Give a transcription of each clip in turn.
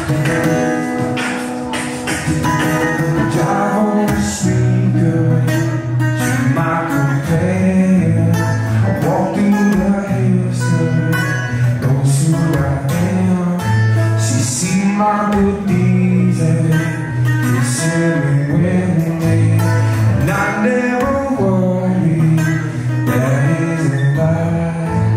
Drive on the street, girl, you're my companion. I walk through the hills, girl, knows who I am. She see my good deeds and kissing me willingly, and I never worry, that isn't right.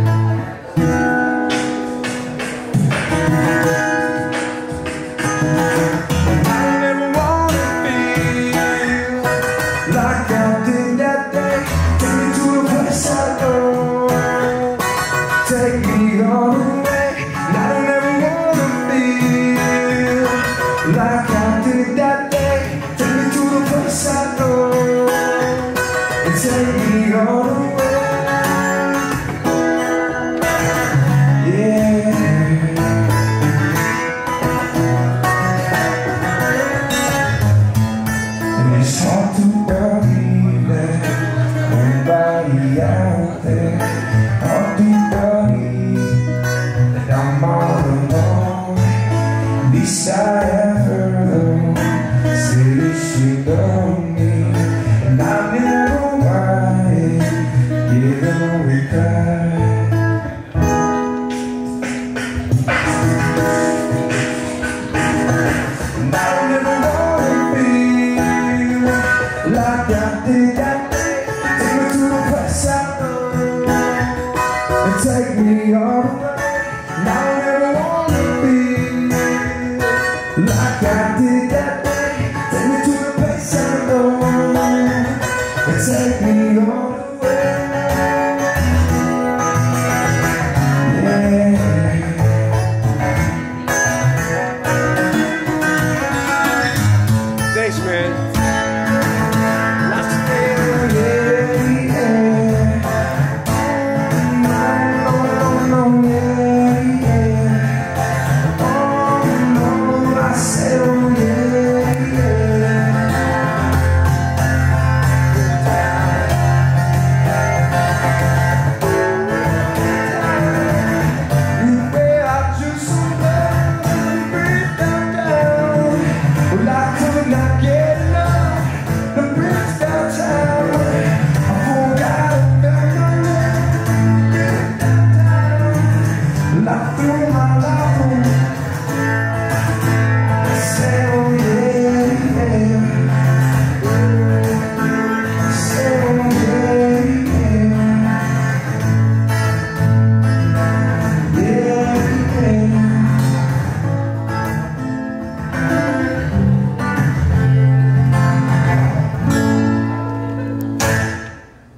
Like I did that day, take me to the place I know. Take me all the way, and I don't ever wanna feel like I did that day. Take me to the place I know, and take me all the way. Yeah. And it's hard to believe that nobody out there, hard to believe that I'm all alone. At least I have heard her say she loved me, and I never wanted, yeah, no regret. And I never wanna feel like I did that day. Take me to the place I know, and take me all the way. And I never wanna be like I did that day. Take me to the place I know, and take me all the way. Yeah. Thanks, man.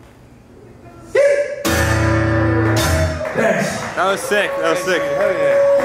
Thanks. That was sick. That was sick. Hell yeah.